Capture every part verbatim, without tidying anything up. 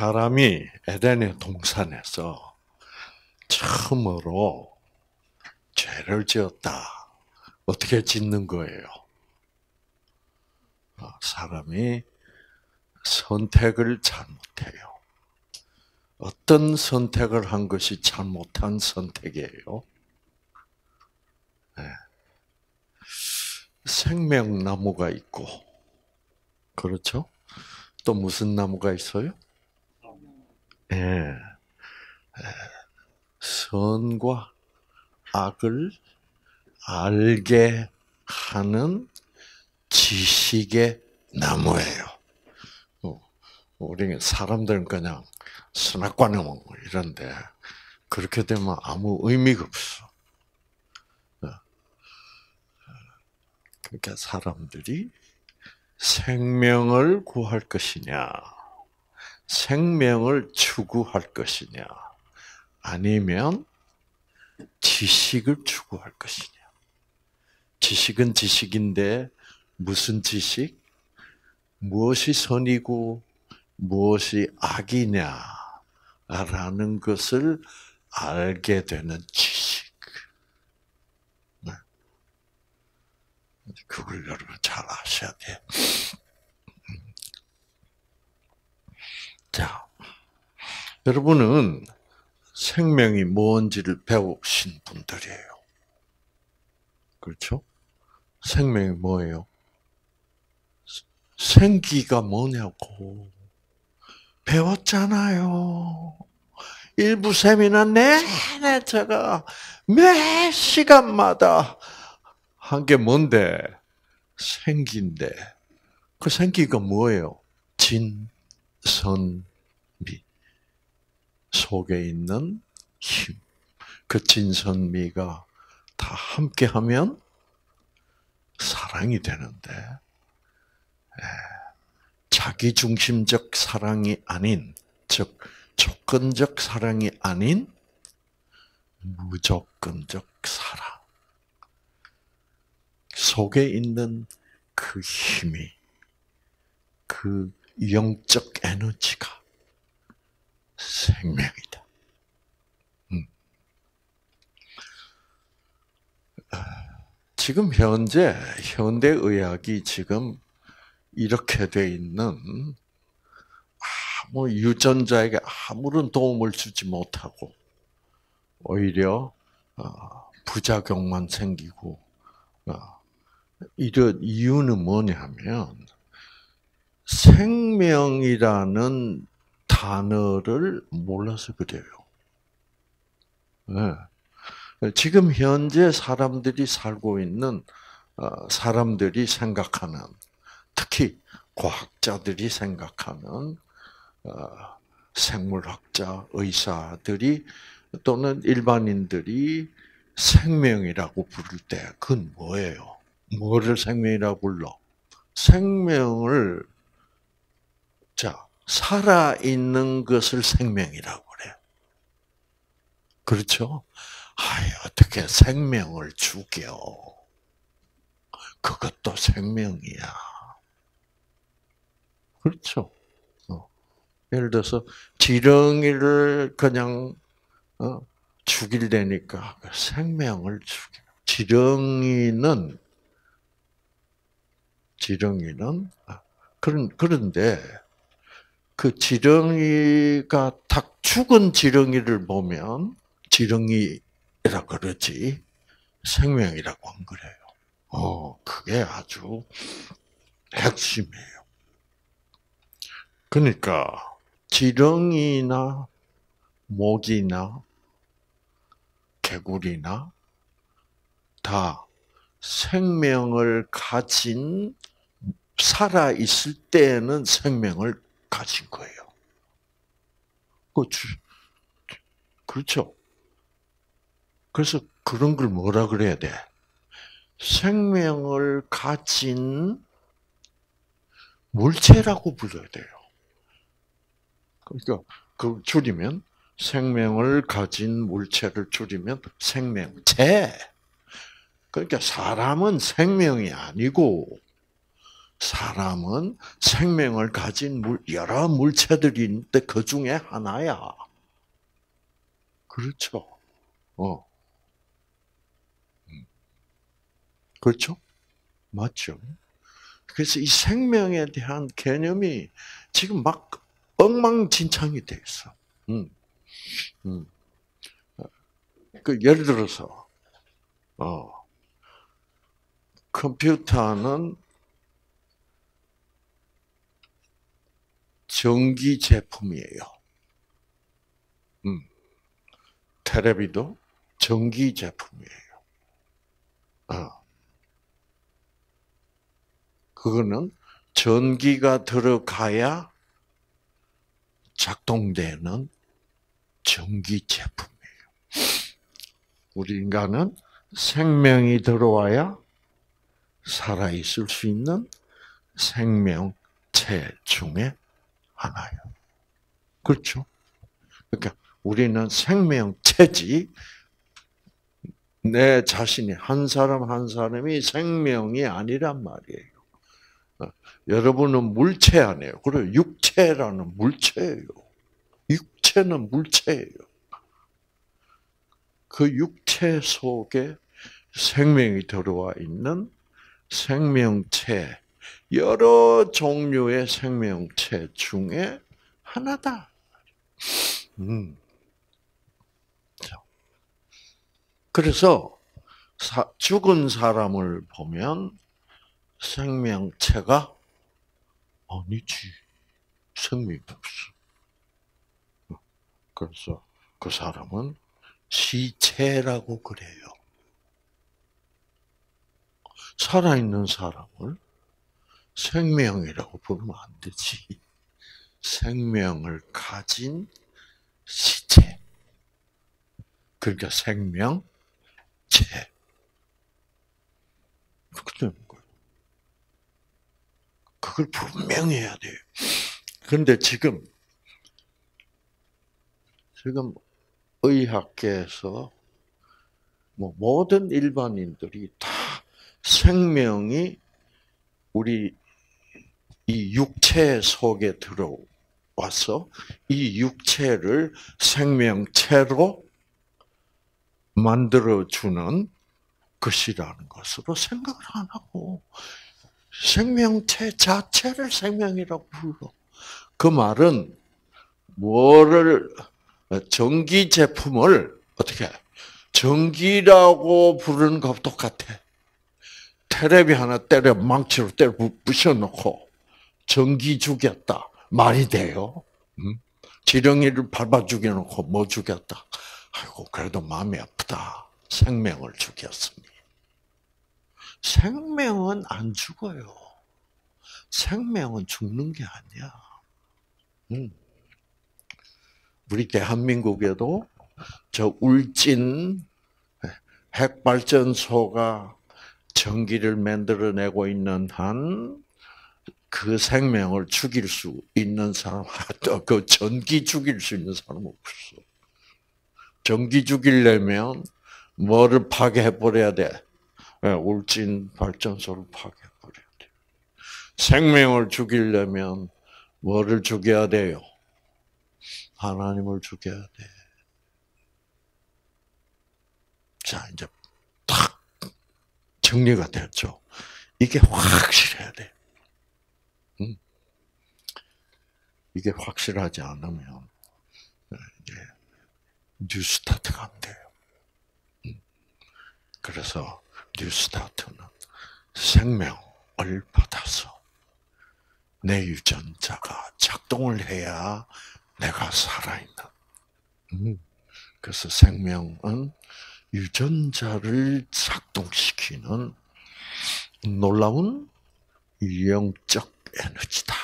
사람이 에덴의 동산에서 처음으로 죄를 지었다. 어떻게 짓는 거예요? 사람이 선택을 잘못해요. 어떤 선택을 한 것이 잘못한 선택이에요? 네. 생명나무가 있고, 그렇죠? 또 무슨 나무가 있어요? 예. 네. 선과 악을 알게 하는 지식의 나무예요. 우리 사람들은 그냥 선악과나무 이런데 그렇게 되면 아무 의미가 없어. 그러니까 사람들이 생명을 구할 것이냐, 생명을 추구할 것이냐, 아니면 지식을 추구할 것이냐. 지식은 지식인데 무슨 지식? 무엇이 선이고 무엇이 악이냐라는 것을 알게 되는 지식. 그걸 여러분 잘 아셔야 돼. 자, 여러분은 생명이 뭔지를 배우신 분들이에요. 그렇죠? 생명이 뭐예요? 생기가 뭐냐고 배웠잖아요. 일부 세미나 내내 제가 매 시간마다 한 게 뭔데? 생기인데 그 생기가 뭐예요? 진, 선, 미 속에 있는 힘. 그 진선미가 다 함께하면 사랑이 되는데 자기중심적 사랑이 아닌, 즉 조건적 사랑이 아닌 무조건적 사랑 속에 있는 그 힘이, 그 영적 에너지가 생명이다. 음. 지금 현재 현대의학이 지금 이렇게 돼 있는 아무 유전자에게 아무런 도움을 주지 못하고 오히려 부작용만 생기고 이런 이유는 뭐냐면 생명이라는 단어를 몰라서 그래요. 네. 지금 현재 사람들이 살고 있는 사람들이 생각하는, 특히 과학자들이 생각하는 생물학자, 의사들이 또는 일반인들이 생명이라고 부를 때 그건 뭐예요? 뭐를 생명이라고 불러? 생명을, 자, 살아있는 것을 생명이라고 그래. 그렇죠? 아이, 어떻게 생명을 죽여? 그것도 생명이야. 그렇죠? 어. 예를 들어서 지렁이를 그냥 어, 죽이려니까 생명을 죽여. 지렁이는 지렁이는 그런 그런데 그 지렁이가 딱 죽은 지렁이를 보면 지렁이라 그러지 생명이라고 안 그래요. 어, 그게 아주 핵심이에요. 그러니까 지렁이나 모기나 개구리나 다 생명을 가진, 살아 있을 때에는 생명을 가진 거예요. 그렇죠? 그래서 그런 걸 뭐라 그래야 돼? 생명을 가진 물체라고 불러야 돼요. 그러니까 그 줄이면 생명을 가진 물체를 줄이면 생명체. 그러니까 사람은 생명이 아니고 사람은 생명을 가진 물, 여러 물체들이 있는데 그 중에 하나야. 그렇죠. 어. 그렇죠? 맞죠. 그래서 이 생명에 대한 개념이 지금 막 엉망진창이 돼 있어. 음, 음. 그 예를 들어서 어, 컴퓨터는 전기 제품이에요. 음, 테레비도 전기 제품이에요. 어, 그거는 전기가 들어가야 작동되는 전기 제품이에요. 우리 인간은 생명이 들어와야 살아있을 수 있는 생명체 중에 하나예요. 그렇죠? 그러니까 우리는 생명체지, 내 자신이, 한 사람 한 사람이 생명이 아니란 말이에요. 여러분은 물체 아니에요. 그리고 육체라는 물체예요. 육체는 물체예요. 그 육체 속에 생명이 들어와 있는 생명체, 여러 종류의 생명체 중에 하나다. 음. 그래서 사, 죽은 사람을 보면 생명체가 아니지. 생명이 없어. 그래서 그 사람은 시체라고 그래요. 살아있는 사람을 생명이라고 부르면 안 되지. 생명을 가진 시체. 그러니까 생명체. 그렇게 되는 거예요. 그걸 분명히 해야 돼요. 그런데 지금, 지금 의학계에서 뭐 모든 일반인들이 다 생명이 우리 이 육체 속에 들어와서 이 육체를 생명체로 만들어주는 것이라는 것으로 생각을 안 하고 생명체 자체를 생명이라고 불러. 그 말은 뭐를 전기 제품을 어떻게 전기라고 부르는 것과 똑같아. 테레비 하나 때려 망치로 때려 부셔놓고 전기 죽였다. 말이 돼요? 음? 지렁이를 밟아 죽여놓고 뭐 죽였다. 아이고 그래도 마음이 아프다. 생명을 죽였으니. 생명은 안 죽어요. 생명은 죽는 게 아니야. 음. 우리 대한민국에도 저 울진 핵발전소가 전기를 만들어내고 있는 한 그 생명을 죽일 수 있는 사람, 그 전기 죽일 수 있는 사람은 없어. 전기 죽이려면 뭐를 파괴해버려야 돼? 울진 발전소를 파괴해버려야 돼. 생명을 죽이려면 뭐를 죽여야 돼요? 하나님을 죽여야 돼. 자, 이제 탁 정리가 됐죠. 이게 확실해야 돼. 음. 이게 확실하지 않으면 이제 뉴스타트가 안 돼요. 음. 그래서 뉴스타트는 생명을 받아서 내 유전자가 작동을 해야 내가 살아있는. 음. 그래서 생명은 유전자를 작동시키는 놀라운 영적 에너지다.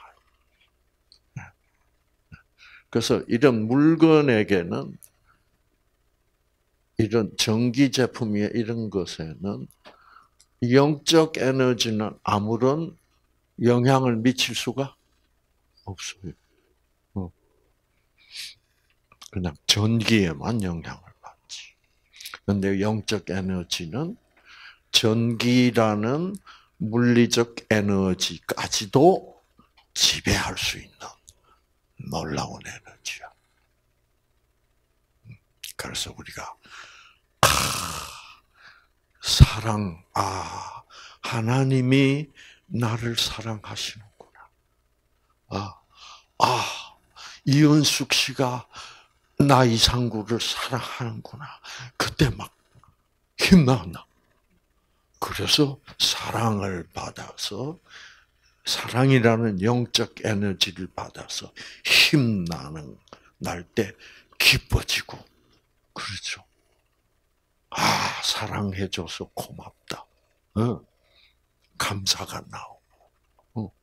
그래서 이런 물건에게는, 이런 전기 제품이 이런 것에는 영적 에너지는 아무런 영향을 미칠 수가 없어요. 그냥 전기에만 영향을 받지. 그런데 영적 에너지는 전기라는 물리적 에너지까지도 지배할 수 있는 놀라운 에너지야. 그래서 우리가 아, 사랑, 아 하나님이 나를 사랑하시는구나. 아, 아 이은숙 씨가 나 이상구를 사랑하는구나. 그때 막 힘나나. 그래서 사랑을 받아서 사랑이라는 영적 에너지를 받아서 힘나는 날 때 기뻐지고 그렇죠. 아 사랑해줘서 고맙다. 어, 감사가 나오고. 어.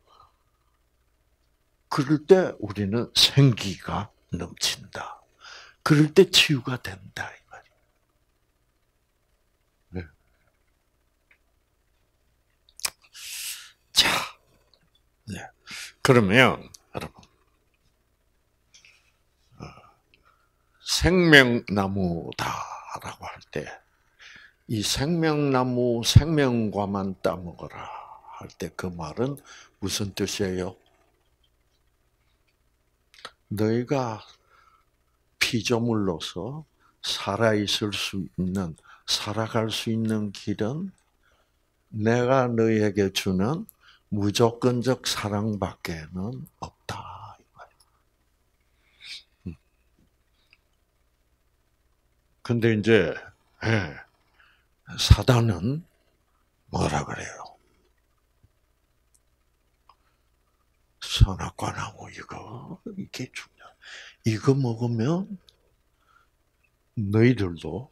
그럴 때 우리는 생기가 넘친다. 그럴 때 치유가 된다 이 말이에요. 네. 자, 네. 그러면 여러분 생명나무다라고 할 때 이 생명나무 생명과만 따먹어라 할 때 그 말은 무슨 뜻이에요? 너희가 피조물로서 살아있을 수 있는 살아갈 수 있는 길은 내가 너희에게 주는 무조건적 사랑밖에는 없다. 근데 이제 예, 사단은 뭐라 그래요? 선악과 나무 이거 이게 중요. 이거 먹으면 너희들도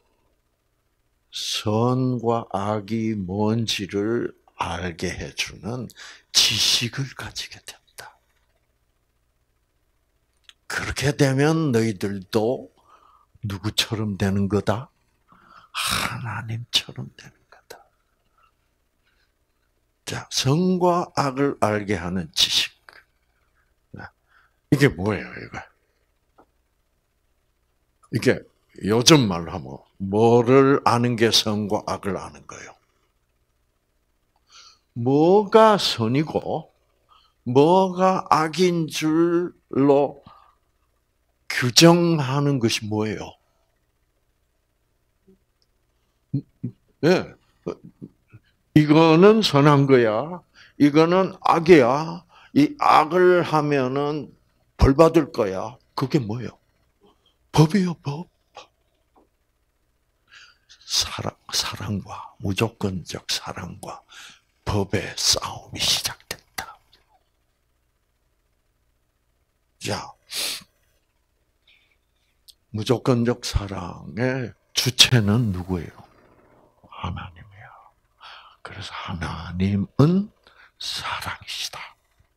선과 악이 뭔지를 알게 해주는 지식을 가지게 된다. 그렇게 되면 너희들도 누구처럼 되는 거다? 하나님처럼 되는 거다. 자, 선과 악을 알게 하는 지식. 이게 뭐예요, 이거? 이게 요즘 말로 하면 뭐를 아는 게 선과 악을 아는 거예요? 뭐가 선이고 뭐가 악인 줄로 규정하는 것이 뭐예요? 예. 이거는 선한 거야. 이거는 악이야. 이 악을 하면은 벌 받을 거야. 그게 뭐예요? 법이요, 법. 사랑, 사랑과, 무조건적 사랑과 법의 싸움이 시작된다. 자, 무조건적 사랑의 주체는 누구예요? 하나님이야. 그래서 하나님은 사랑이시다.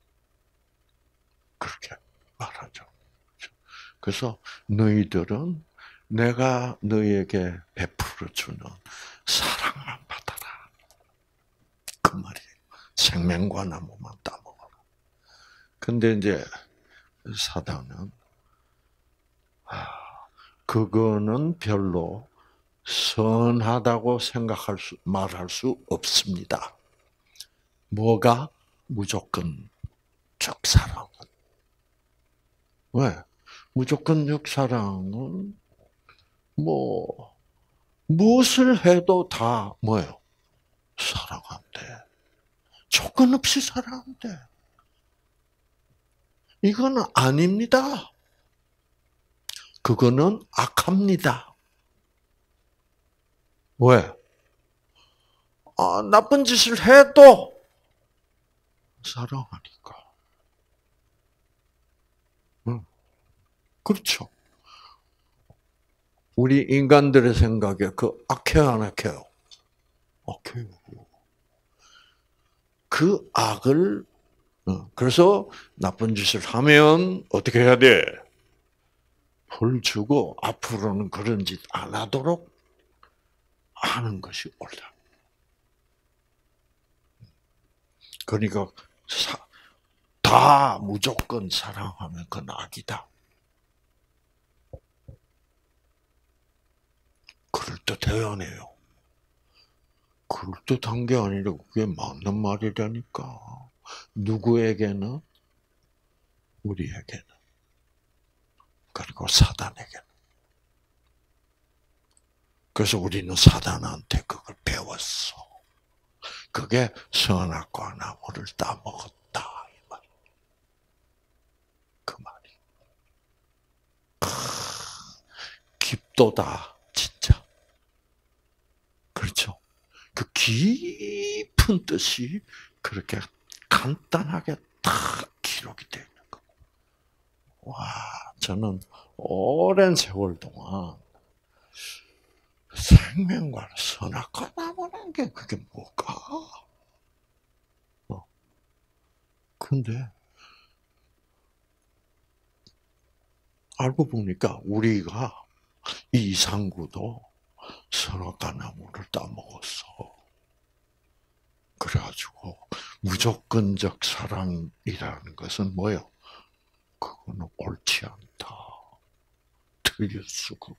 그렇게 말하죠. 그래서 너희들은 내가 너희에게 베풀어 주는 사랑만 받아라. 그 말이에요. 생명과 나무만 따먹어라. 근데 이제 사단은 아, 그거는 별로 선하다고 생각할 수, 말할 수 없습니다. 뭐가 무조건적 사랑은? 왜? 무조건적 사랑은 뭐 무엇을 해도 다 뭐예요? 사랑한대. 조건 없이 사랑한대. 이거는 아닙니다. 그거는 악합니다. 왜? 아, 나쁜 짓을 해도 사랑하니까. 응. 그렇죠. 우리 인간들의 생각에 그 악해요, 안 악해요? 악해요. 그 악을, 그래서 나쁜 짓을 하면 어떻게 해야 돼? 벌 주고 앞으로는 그런 짓 안 하도록 하는 것이 옳다. 그러니까 사, 다 무조건 사랑하면 그건 악이다. 그럴듯해요, 안 해요? 그럴듯한 게 아니라 그게 맞는 말이라니까. 누구에게는? 우리에게는. 그리고 사단에게는. 그래서 우리는 사단한테 그걸 배웠어. 그게 선악과 나무를 따먹었다. 이 말. 그 말이. 깊도다, 진짜. 그렇죠? 그 깊은 뜻이 그렇게 간단하게 딱 기록이 되어 있는 거. 와, 저는 오랜 세월 동안 생명과 선악과 나무라는 게 그게 뭘까? 어. 근데 알고 보니까 우리가 이 이상구도 선악과 나무를 따먹었어. 그래가지고 무조건적 사랑이라는 것은 뭐요? 그거는 옳지 않다. 틀렸어, 그거.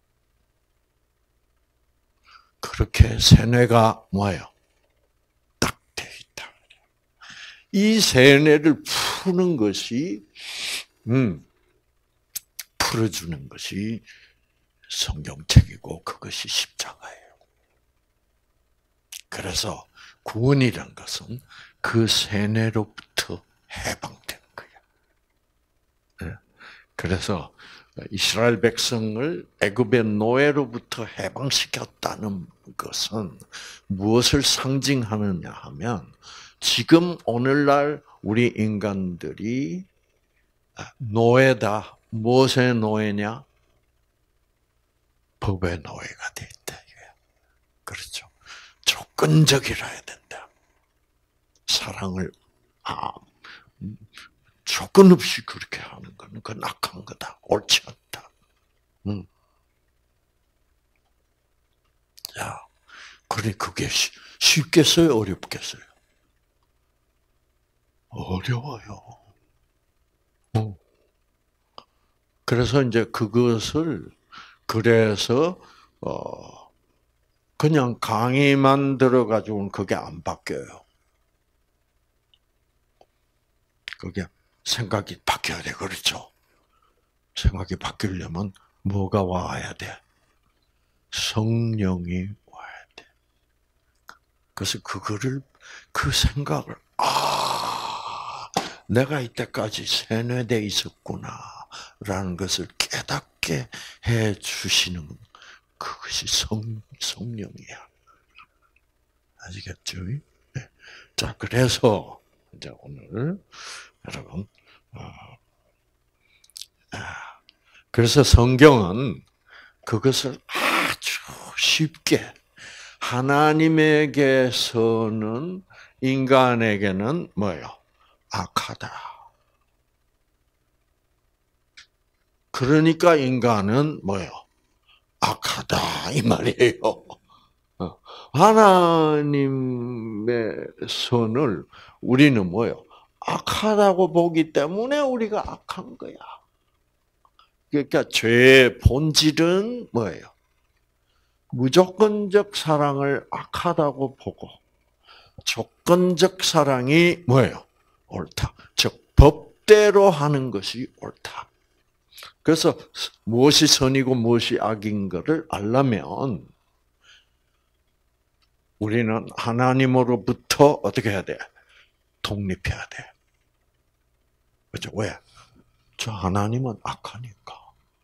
그렇게 세뇌가 뭐예요? 딱 돼 있다. 이 세뇌를 푸는 것이, 음, 풀어주는 것이 성경책이고 그것이 십자가예요. 그래서 구원이란 것은 그 세뇌로부터 해방되는 거예요. 그래서 이스라엘 백성을 애굽의 노예로부터 해방시켰다는 것은 무엇을 상징하느냐 하면 지금 오늘날 우리 인간들이 노예다. 무엇의 노예냐? 법의 노예가 돼 있다. 그렇죠. 조건적이라야 된다. 사랑을 아, 조건 없이 그렇게 하는 거는 그건 악한 거다. 옳지 않다. 음. 자, 그래 그게 쉽겠어요, 어렵겠어요? 어려워요. 어. 그래서 이제 그것을 그래서 어 그냥 강의만 들어가지고는 그게 안 바뀌어요. 그게 생각이 바뀌어야 돼, 그렇죠? 생각이 바뀌려면 뭐가 와야 돼? 성령이 와야 돼. 그래서 그거를 그 생각을 아, 내가 이때까지 세뇌돼 있었구나라는 것을 깨닫게 해 주시는 그것이 성 성령이야. 아시겠죠? 네. 자, 그래서 이제 오늘 여러분, 그래서 성경은 그것을 아주 쉽게 하나님에게서는 인간에게는 뭐예요? 악하다. 그러니까 인간은 뭐예요? 악하다 이 말이에요. 하나님의 선을 우리는 뭐예요? 악하다고 보기 때문에 우리가 악한 거야. 그러니까 죄의 본질은 뭐예요? 무조건적 사랑을 악하다고 보고 조건적 사랑이 뭐예요? 옳다. 즉 법대로 하는 것이 옳다. 그래서 무엇이 선이고 무엇이 악인 것을 알려면 우리는 하나님으로부터 어떻게 해야 돼? 독립해야 돼. 그렇죠? 왜? 저 하나님은 악하니까.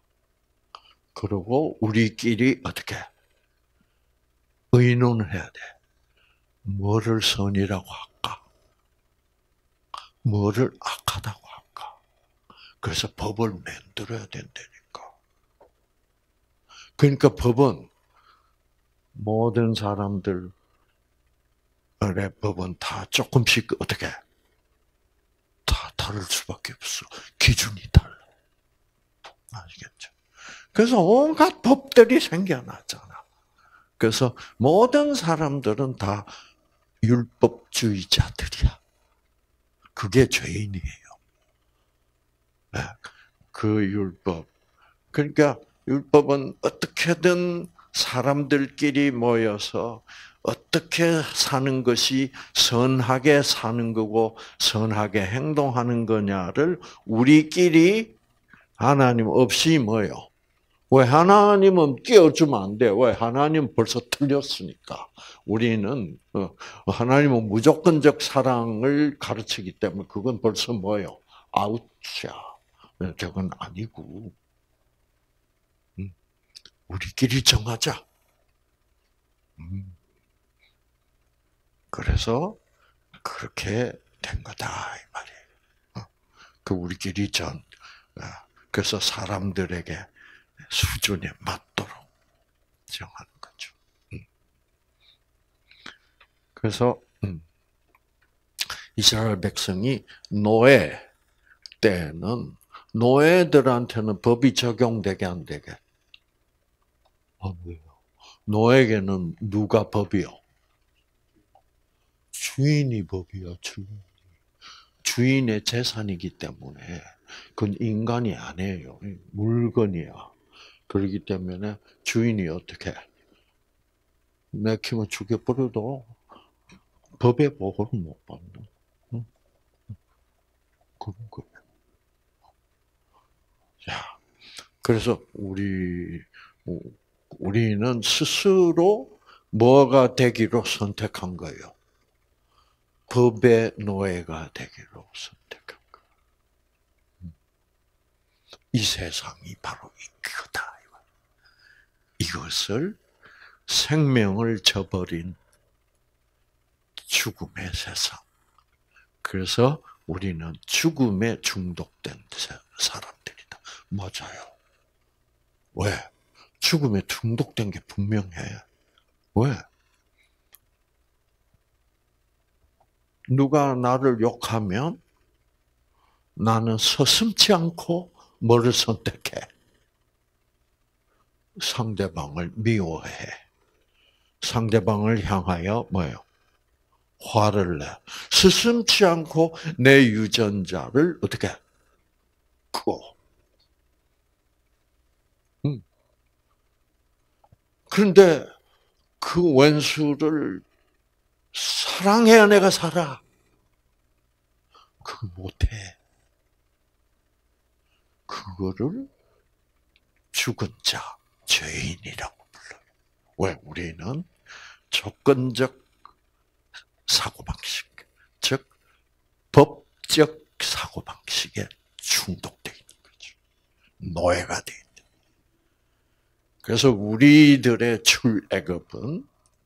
그리고 우리끼리 어떻게 의논을 해야 돼. 뭐를 선이라고 할까? 뭐를 악하다고 할까? 그래서 법을 만들어야 된다니까. 그러니까 법은 모든 사람들의 법은 다 조금씩 어떻게 다 다를 수밖에 없어. 기준이 달라. 아시겠죠? 그래서 온갖 법들이 생겨났잖아. 그래서 모든 사람들은 다 율법주의자들이야. 그게 죄인이에요. 그 율법. 그러니까 율법은 어떻게든 사람들끼리 모여서 어떻게 사는 것이 선하게 사는 거고 선하게 행동하는 거냐를 우리끼리 하나님 없이 뭐요? 왜 하나님은 끼워주면 안 돼? 왜 하나님 벌써 틀렸으니까. 우리는 하나님은 무조건적 사랑을 가르치기 때문에 그건 벌써 뭐요? 아웃이야. 저건 아니고 우리끼리 정하자. 그래서 그렇게 된 거다 이 말이에요. 그 우리끼리 전 그래서 사람들에게 수준에 맞도록 정하는 거죠. 그래서 이스라엘 백성이 노예 때는 노예들한테는 법이 적용되게 안 되게? 안 돼요. 노예에게는 누가 법이요? 주인이 법이야, 주인. 주인의 재산이기 때문에 그건 인간이 아니에요. 물건이야. 그렇기 때문에 주인이 어떻게 내키면 죽여버려도 법의 보호를 못 받는 그런 거예요. 자, 그래서 우리 우리는 스스로 뭐가 되기로 선택한 거예요. 법의 노예가 되기로 선택한 거예요. 이 세상이 바로 이거다. 이것을 생명을 저버린 죽음의 세상. 그래서 우리는 죽음에 중독된 사람들이다. 맞아요. 왜? 죽음에 중독된 게 분명해. 왜? 누가 나를 욕하면 나는 서슴지 않고 뭐를 선택해? 상대방을 미워해. 상대방을 향하여 뭐예요? 화를 내. 스슴지 않고 내 유전자를 어떻게 그어. 음. 그런데 그 원수를 사랑해야 내가 살아. 그걸 못해. 그거를 죽은 자, 죄인이라고 불러요. 왜? 우리는 조건적 사고방식, 즉 법적 사고방식에 중독되어 있는 거죠. 노예가 되어 있는. 그래서 우리들의 출애굽은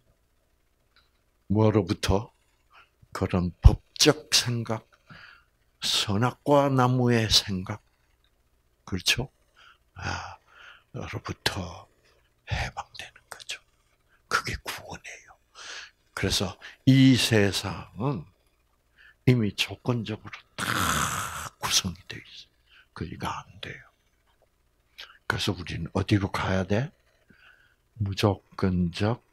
뭐로부터? 그런 법적 생각, 선악과 나무의 생각, 그렇죠? 아, 로부터 해방되는 거죠. 그게 구원이에요. 그래서 이 세상은 이미 조건적으로 다 구성이 되어 있어요. 그러니까 안 돼요. 그래서 우리는 어디로 가야 돼? 무조건적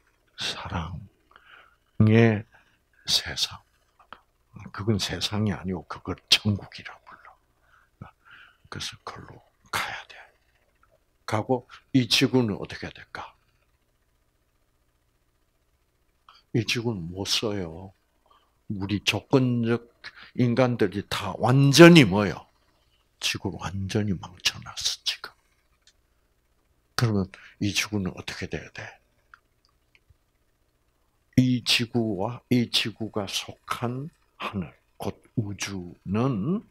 사랑의 세상. 그건 세상이 아니고 그걸 천국이라고 불러. 그래서 그걸로 가야 돼. 가고 이 지구는 어떻게 될까? 이 지구는 못 써요. 우리 조건적 인간들이 다 완전히 뭐요? 지구를 완전히 망쳐놨어 지금. 그러면 이 지구는 어떻게 돼야 돼? 이 지구와 이 지구가 속한 하늘, 곧 우주는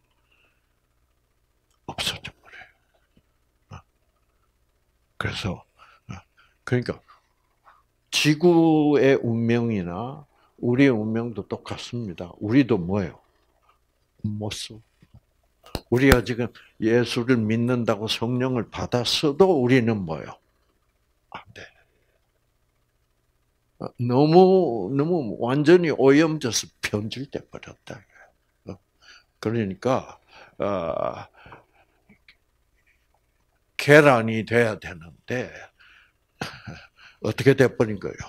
없어져 버려요. 그래서 그러니까 지구의 운명이나 우리의 운명도 똑같습니다. 우리도 뭐예요? 못 써. 우리가 지금 예수를 믿는다고 성령을 받았어도 우리는 뭐예요? 안 돼. 너무 너무 완전히 오염져서 변질돼 버렸다. 그러니까 어, 계란이 돼야 되는데 어떻게 돼 버린 거예요?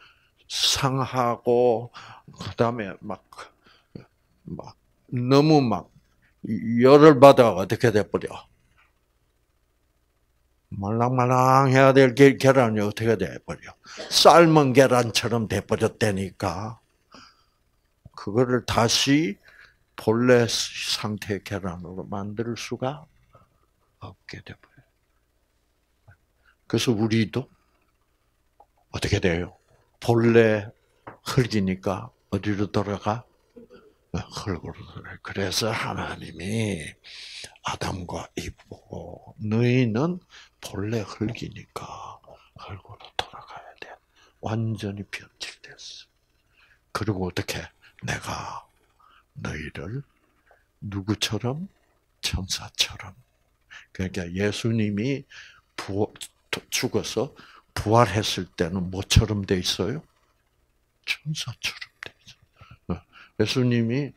상하고 그다음에 막 막 너무 막 열을 받아 어떻게 돼 버려? 말랑말랑해야 될 계- 계란이 어떻게 돼버려? 삶은 계란처럼 돼버렸다니까. 그거를 다시 본래 상태의 계란으로 만들 수가 없게 돼버려. 그래서 우리도 어떻게 돼요? 본래 흙이니까 어디로 돌아가? 흙으로 돌아가. 그래서 하나님이 아담과 이브 보고 너희는 본래 흙이니까 흙으로 돌아가야 돼. 완전히 변질됐어. 그리고 어떻게? 내가 너희를 누구처럼? 천사처럼. 그러니까 예수님이 부어, 죽어서 부활했을 때는 뭐처럼 돼 있어요? 천사처럼 돼 있어요. 예수님이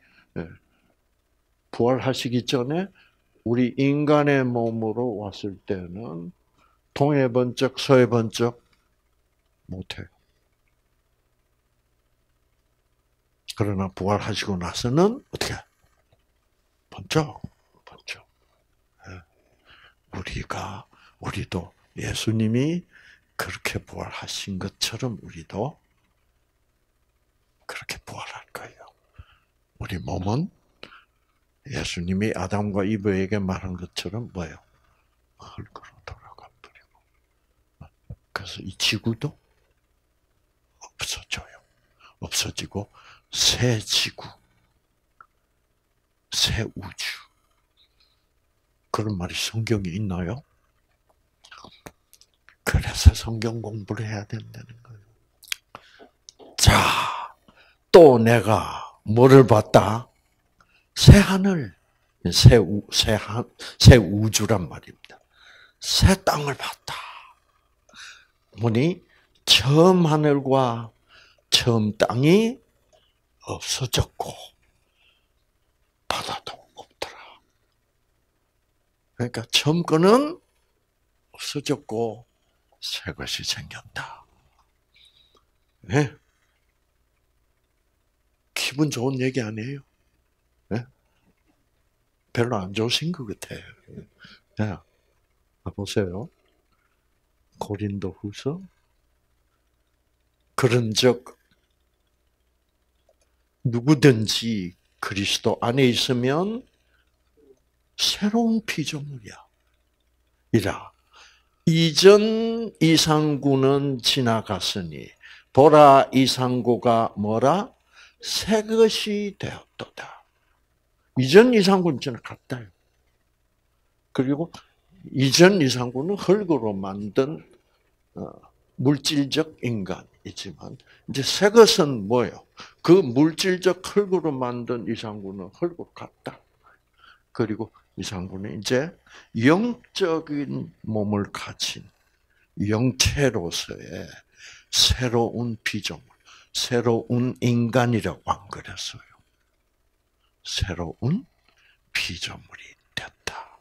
부활하시기 전에 우리 인간의 몸으로 왔을 때는 동해 번쩍 서해 번쩍 못해요. 그러나 부활하시고 나서는 어떻게? 번쩍 번쩍. 우리가 우리도 예수님이 그렇게 부활하신 것처럼 우리도 그렇게 부활할 거예요. 우리 몸은 예수님이 아담과 이브에게 말한 것처럼 뭐예요? 흙으로 돌아가 버리고. 그래서 이 지구도 없어져요. 없어지고 새 지구, 새 우주. 그런 말이 성경에 있나요? 그래서 성경 공부를 해야 된다는 거예요. 자, 또 내가 뭐를 봤다? 새 하늘, 새, 우, 새, 하, 새 우주란 말입니다. 새 땅을 봤다. 보니 처음 하늘과 처음 땅이 없어졌고 바다도 없더라. 그러니까 처음 거는 없어졌고 새 것이 생겼다. 네? 기분 좋은 얘기 아니에요? 네? 별로 안 좋으신 것 같아요. 자, 보세요. 고린도후서. 그런즉 누구든지 그리스도 안에 있으면 새로운 피조물이야. 이라. 이전 이상구는 지나갔으니 보라 이상구가 뭐라? 새 것이 되었도다. 이전 이상구는 지나갔다. 그리고 이전 이상구는 흙으로 만든 물질적 인간이지만 이제 새 것은 뭐예요? 그 물질적 흙으로 만든 이상구는 흙으로 갔다. 그리고 이상구는 이제 영적인 몸을 가진 영체로서의 새로운 피조물, 새로운 인간이라고 안 그랬어요. 새로운 피조물이 됐다.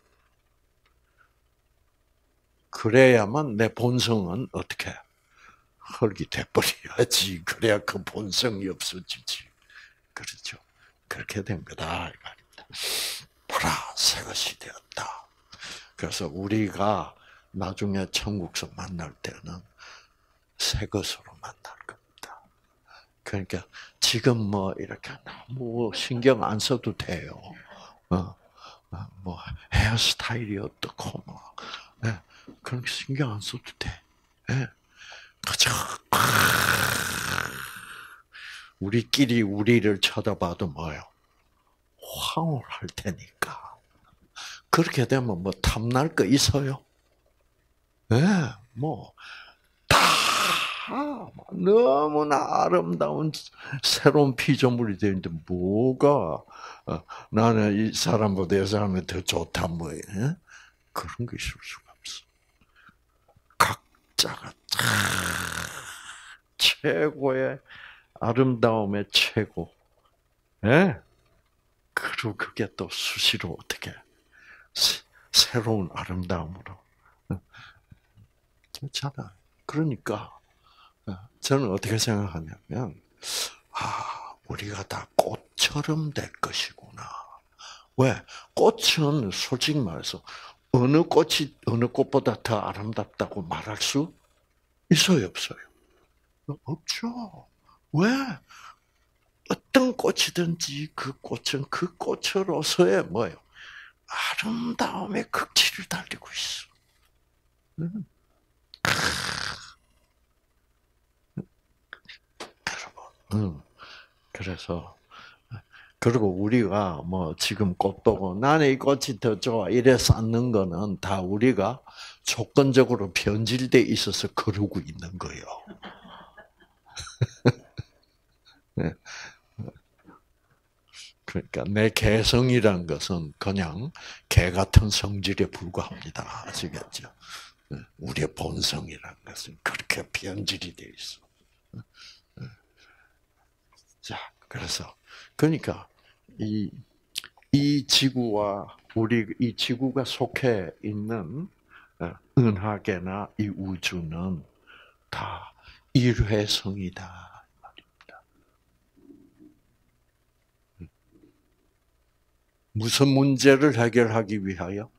그래야만 내 본성은 어떻게 흙이 돼버려야지. 그래야 그 본성이 없어지지. 그렇죠. 그렇게 된 거다 이 말입니다. 보라, 새 것이 되었다. 그래서 우리가 나중에 천국에서 만날 때는 새 것으로 만날 겁니다. 그러니까 지금 뭐 이렇게 너무 신경 안 써도 돼요. 어, 뭐 헤어스타일이 어떻고 뭐 네, 그런 신경 안 써도 돼. 네. 그저 우리끼리 우리를 쳐다봐도 뭐요? 황홀할 테니까. 그렇게 되면 뭐 탐날 거 있어요? 네, 뭐, 다 너무나 아름다운 새로운 피조물이 되는데 뭐가 어, 나는 이 사람보다 이 사람이 더 좋다 뭐 그런 게 있을 수가 없어. 각자가 최고의 아름다움의 최고. 예? 그리고 그게 또 수시로 어떻게 새, 새로운 아름다움으로. 괜찮아. 그러니까 저는 어떻게 생각하냐면 아 우리가 다 꽃처럼 될 것이구나. 왜? 꽃은 솔직히 말해서 어느 꽃이 어느 꽃보다 더 아름답다고 말할 수 있어요, 없어요? 없죠. 왜? 어떤 꽃이든지 그 꽃은 그 꽃으로서의 뭐예요? 아름다움의 극치를 달리고 있어. 음. 여러분, 음. 그래서 그리고 우리가 뭐 지금 꽃 보고 나는 이 꽃이 더 좋아 이래 쌓는 거는 다 우리가 조건적으로 변질돼 있어서 그러고 있는 거예요. 네. 그러니까 내 개성이란 것은 그냥 개 같은 성질에 불과합니다. 아시겠죠? 네. 우리의 본성이란 것은 그렇게 변질이 돼 있어. 네. 자, 그래서 그러니까 이, 이 지구와 우리 이 지구가 속해 있는 은하계나 이 우주는 다 일회성이다 말입니다. 무슨 문제를 해결하기 위하여?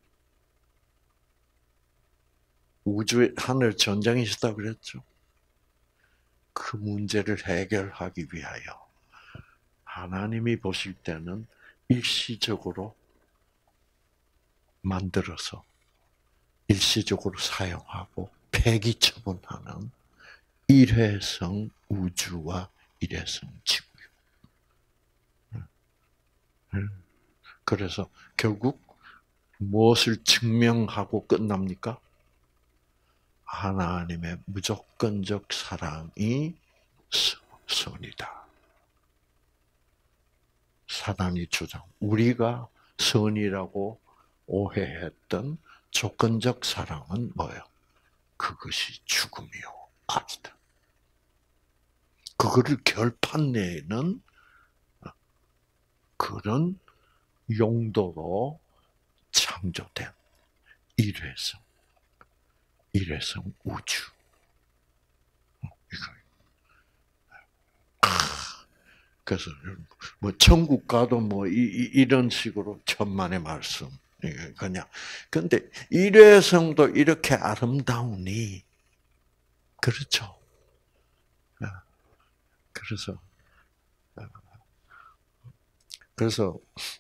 우주에 하늘 전쟁이 있었다 그랬죠. 그 문제를 해결하기 위하여 하나님이 보실 때는 일시적으로 만들어서 일시적으로 사용하고 폐기 처분하는 일회성 우주와 일회성 지구요. 그래서 결국 무엇을 증명하고 끝납니까? 하나님의 무조건적 사랑이 선이다. 사단이 주장. 우리가 선이라고 오해했던 조건적 사랑은 뭐예요? 그것이 죽음이요, 악이다. 그거를 결판내는 그런 용도로 창조된 일회성, 일회성 우주. 이거. 그래서 뭐 천국 가도 뭐 이, 이런 식으로 천만의 말씀 그냥. 근데 일회성도 이렇게 아름다우니 그렇죠. 그래서 그래서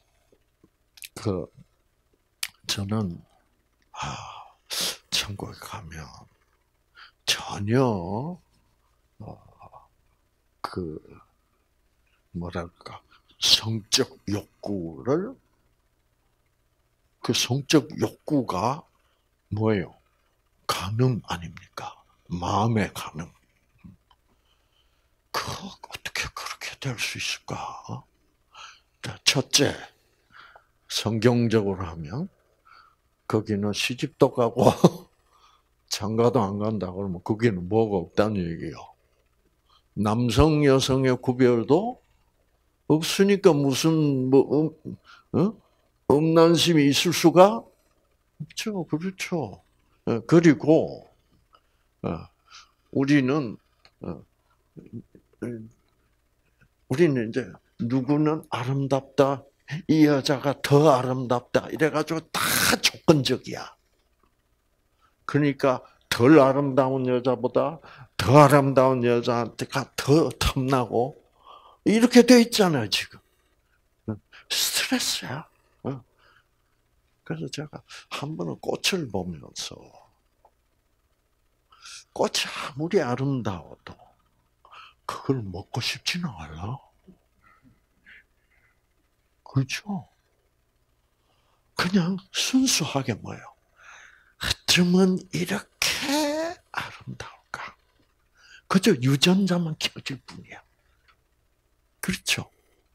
그 저는 아 천국에 가면 전혀 어, 그 뭐랄까 성적 욕구를 그 성적 욕구가 뭐예요? 가능 아닙니까? 마음의 가능. 그 어떻게 그렇게 될 수 있을까? 첫째, 성경적으로 하면 거기는 시집도 가고 장가도 안 간다 그러면 거기는 뭐가 없다는 얘기예요. 남성 여성의 구별도 없으니까 무슨 뭐 음, 어? 음란심이 있을 수가 없죠. 그렇죠. 그리고 우리는 우리는 이제 누구는 아름답다, 이 여자가 더 아름답다 이래가지고 다 조건적이야. 그러니까 덜 아름다운 여자보다 더 아름다운 여자한테가 더 탐나고 이렇게 돼 있잖아요 지금. 스트레스야. 그래서 제가 한 번은 꽃을 보면서 꽃이 아무리 아름다워도 그걸 먹고 싶지는 않아. 그렇죠? 그냥 순수하게 뭐예요? 어쩌면 이렇게 아름다울까? 그저 유전자만 켜질 뿐이야. 그렇죠?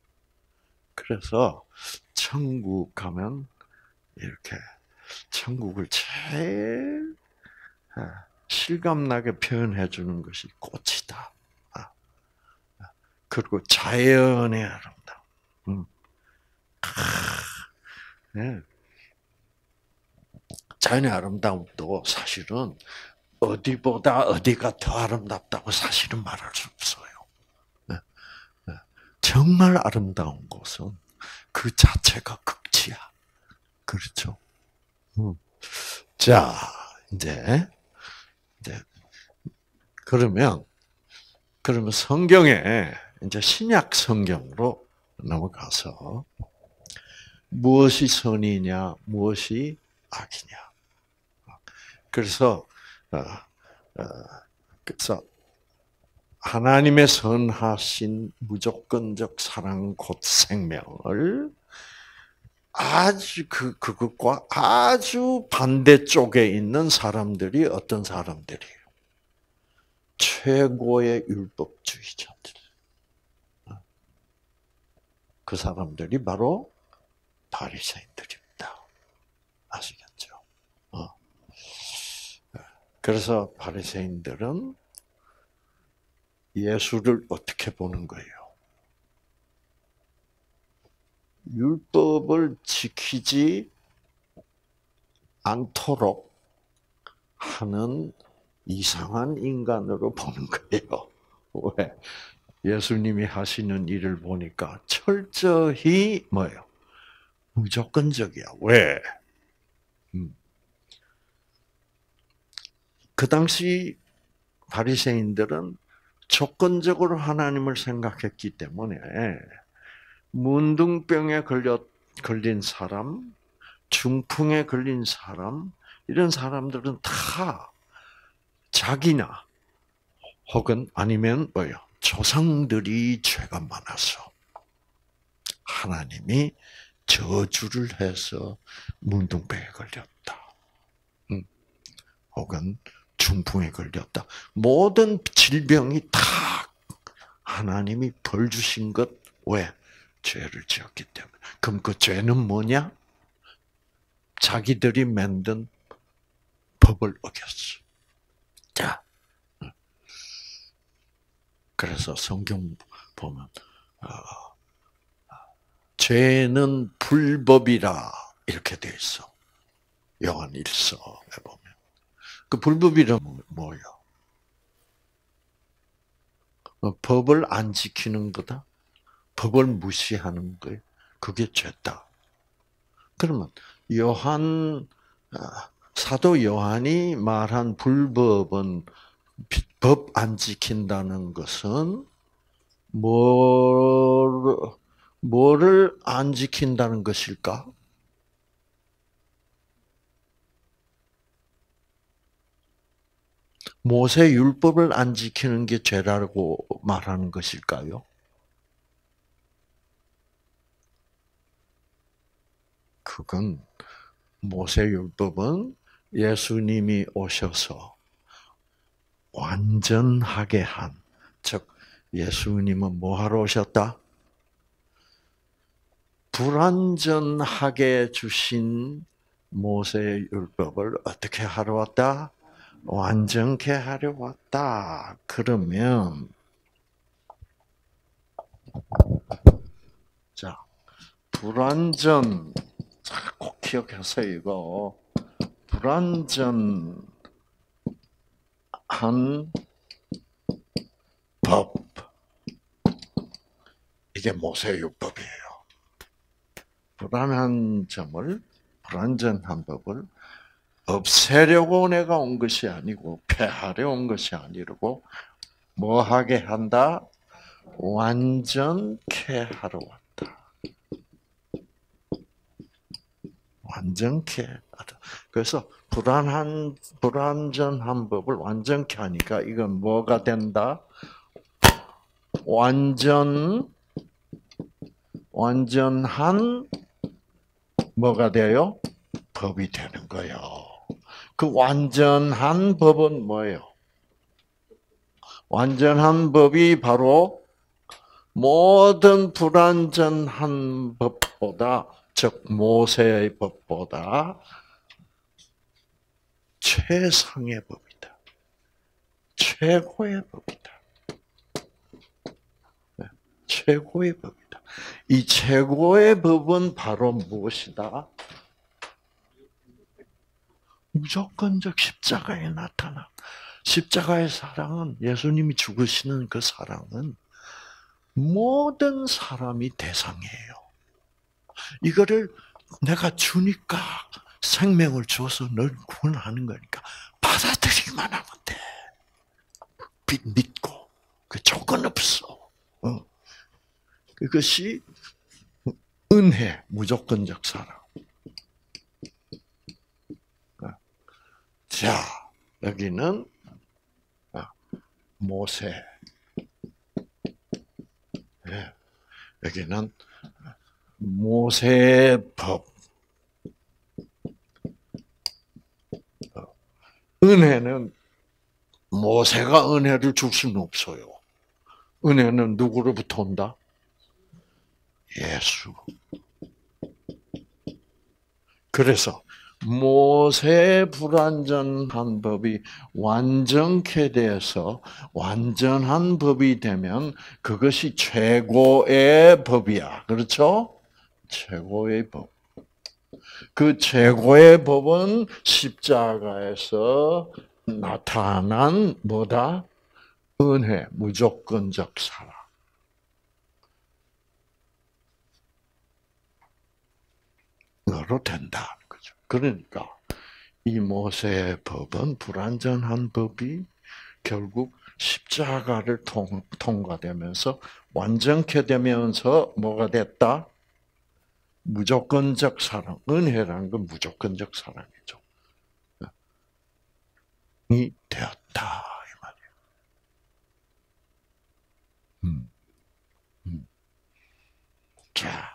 그래서 천국 가면 이렇게 천국을 제일 실감나게 표현해 주는 것이 꽃이다. 그리고 자연의 아름다움. 음. 네. 자연의 아름다움도 사실은 어디보다 어디가 더 아름답다고 사실은 말할 수 없어요. 네. 네. 정말 아름다운 곳은 그 자체가 극치야. 그렇죠? 음. 자, 이제, 이제, 그러면, 그러면 성경에, 이제 신약 성경으로 넘어가서, 무엇이 선이냐, 무엇이 악이냐. 그래서, 어, 어, 그래서, 하나님의 선하신 무조건적 사랑 곧 생명을 아주 그 그것과 아주 반대쪽에 있는 사람들이 어떤 사람들이에요? 최고의 율법주의자들. 그 사람들이 바로 바리새인들입니다. 아시겠죠? 어. 그래서 바리새인들은 예수를 어떻게 보는 거예요? 율법을 지키지 않도록 하는 이상한 인간으로 보는 거예요. 왜? 예수님이 하시는 일을 보니까 철저히 뭐예요? 무조건적이야. 왜? 음. 그 당시 바리새인들은 조건적으로 하나님을 생각했기 때문에 문둥병에 걸려 걸린 사람, 중풍에 걸린 사람, 이런 사람들은 다 자기나 혹은 아니면 뭐요? 조상들이 죄가 많아서 하나님이 저주를 해서 문둥병에 걸렸다. 음, 혹은 중풍에 걸렸다. 모든 질병이 다 하나님이 벌 주신 것, 왜? 죄를 지었기 때문에. 그럼 그 죄는 뭐냐? 자기들이 만든 법을 어겼어. 자, 그래서 성경 보면 어, 죄는 불법이라 이렇게 돼 있어. 요한일서에 보면 그 불법이란 뭐예요? 법을 안 지키는 거다. 법을 무시하는 거예요. 그게 죄다. 그러면 요한 사도 요한이 말한 불법은 법 안 지킨다는 것은 뭘, 뭐를 안 지킨다는 것일까? 모세 율법을 안 지키는 게 죄라고 말하는 것일까요? 그건 모세 율법은 예수님이 오셔서 완전하게 한, 즉 예수님은 뭐 하러 오셨다? 불완전하게 주신 모세 율법을 어떻게 하러 왔다? 완전케 하려 왔다. 그러면 자, 불완전 꼭 기억하세요. 이거 불완전한 법, 이게 모세율법이에요. 불안한 점을, 불완전한 법을 없애려고 내가 온 것이 아니고 폐하려 온 것이 아니고 뭐 하게 한다? 완전케 하러 왔다. 완전케 하다. 그래서 불안한 불완전한 법을 완전케 하니까 이건 뭐가 된다? 완전 완전한 뭐가 돼요? 법이 되는 거예요. 그 완전한 법은 뭐예요? 완전한 법이 바로 모든 불완전한 법보다, 즉 모세의 법보다 최상의 법이다. 최고의 법이다. 네, 최고의 법이다. 이 최고의 법은 바로 무엇이다? 무조건적 십자가에 나타나. 십자가의 사랑은, 예수님이 죽으시는 그 사랑은 모든 사람이 대상이에요. 이거를 내가 주니까 생명을 줘서 널 구원하는 거니까 받아들이기만 하면 돼. 믿고 그 조건 없어. 어. 그것이 은혜, 무조건적 사랑. 자, 여기는 모세. 네. 여기는 모세의 법. 은혜는 모세가 은혜를 줄 수는 없어요. 은혜는 누구로부터 온다? 예수. 그래서 모세의 불완전한 법이 완전케 되어서 완전한 법이 되면 그것이 최고의 법이야. 그렇죠? 최고의 법. 그 최고의 법은 십자가에서 나타난 뭐다? 은혜, 무조건적 사랑. 으로 된다. 거죠. 그러니까 이 모세의 법은 불완전한 법이 결국 십자가를 통, 통과되면서 완전케 되면서 뭐가 됐다? 무조건적 사랑. 은혜라는 건 무조건적 사랑이죠. 이 되었다 이 말이에요. 음. 음. 자,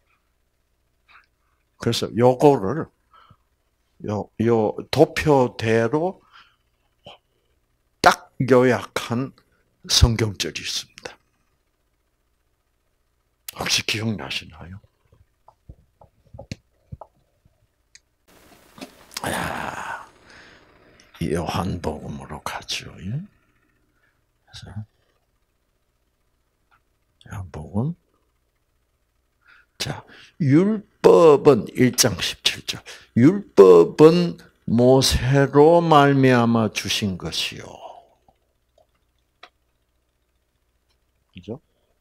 그래서 요거를 요, 요 도표대로 딱 요약한 성경절이 있습니다. 혹시 기억나시나요? 야, 요한복음으로 가죠. 그래서 요한복음. 자, 율법은 일 장 십칠 절. 율법은 모세로 말미암아 주신 것이요. 그죠?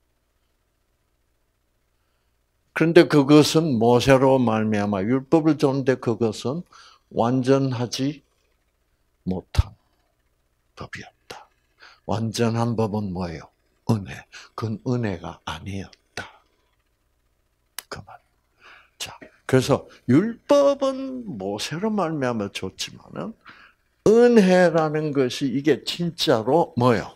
그런데 그것은 모세로 말미암아 율법을 줬는데 그것은 완전하지 못한 법이었다. 완전한 법은 뭐예요? 은혜. 그건 은혜가 아니었다. 그 말. 자, 그래서 율법은 모세로 말미암아 줬지만은 은혜라는 것이 이게 진짜로 뭐요?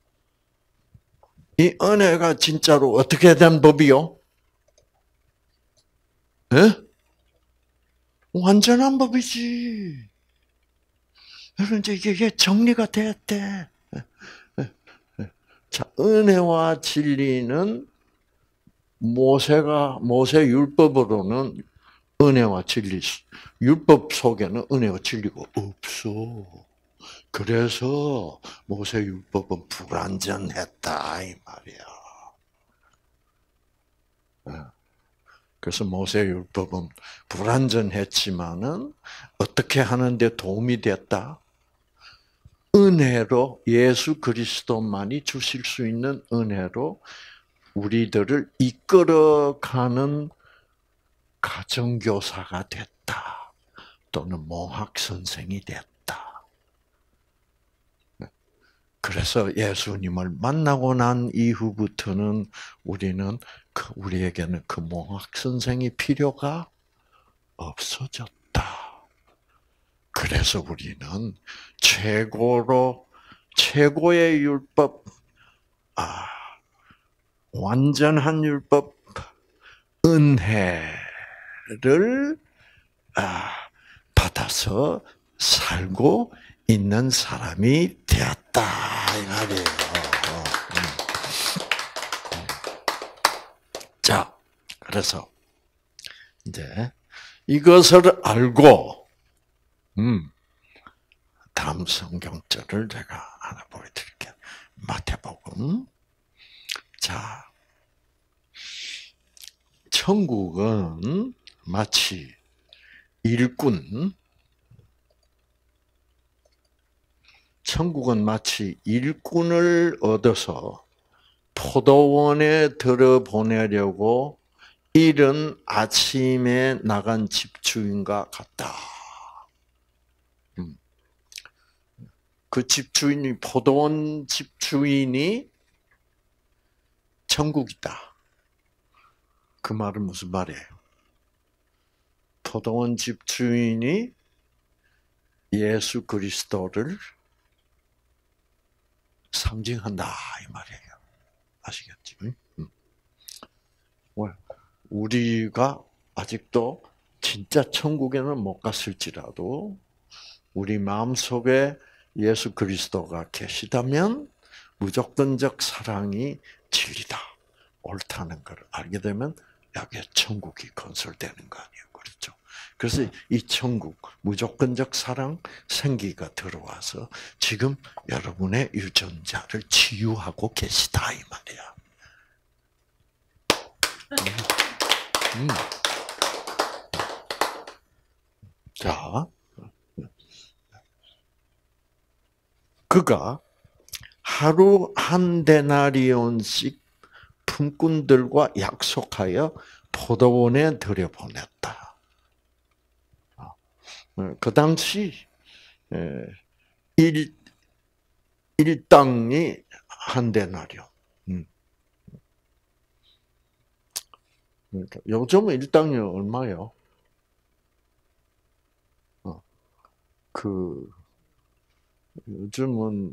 이 은혜가 진짜로 어떻게 된 법이요? 예? 완전한 법이지. 그런데 이게 정리가 됐대. 자, 은혜와 진리는 모세가 모세 율법으로는 은혜와 진리, 율법 속에는 은혜와 진리가 없어. 그래서 모세 율법은 불완전했다 이 말이야. 그래서 모세 율법은 불완전했지만은 어떻게 하는데 도움이 됐다? 은혜로 예수 그리스도만이 주실 수 있는 은혜로 우리들을 이끌어가는 가정교사가 됐다. 또는 몽학 선생이 됐다. 그래서 예수님을 만나고 난 이후부터는 우리는 그 우리에게는 그 몽학 선생이 필요가 없어졌다. 그래서 우리는 최고로 최고의 율법, 아, 완전한 율법, 은혜를 아, 받아서 살고 있는 사람이 되었다 이 말이에요. 자, 그래서 이제 이것을 알고, 음, 다음 성경절을 제가 하나 보여드릴게요. 마태복음. 자, 천국은 마치 일꾼, 천국은 마치 일꾼을 얻어서 포도원에 들어보내려고 이른 아침에 나간 집주인과 같다. 음. 그 집주인이 포도원 집주인이 천국이다. 그 말은 무슨 말이에요? 포도원 집주인이 예수 그리스도를 상징한다 이 말이에요. 아시겠지? 음. 우리가 아직도 진짜 천국에는 못 갔을지라도 우리 마음속에 예수 그리스도가 계시다면 무조건적 사랑이 진리다, 옳다는 걸 알게 되면 여기에 천국이 건설되는 거 아니에요. 그렇죠? 그래서 이 천국, 무조건적 사랑, 생기가 들어와서 지금 여러분의 유전자를 치유하고 계시다 이 말이야. 음. 자, 그가 하루 한 데나리온씩 품꾼들과 약속하여 포도원에 들여보냈다. 그 당시 일, 일당이 한 데나리온. 그러니까 요즘은 일당이 얼마요? 어, 그 요즘은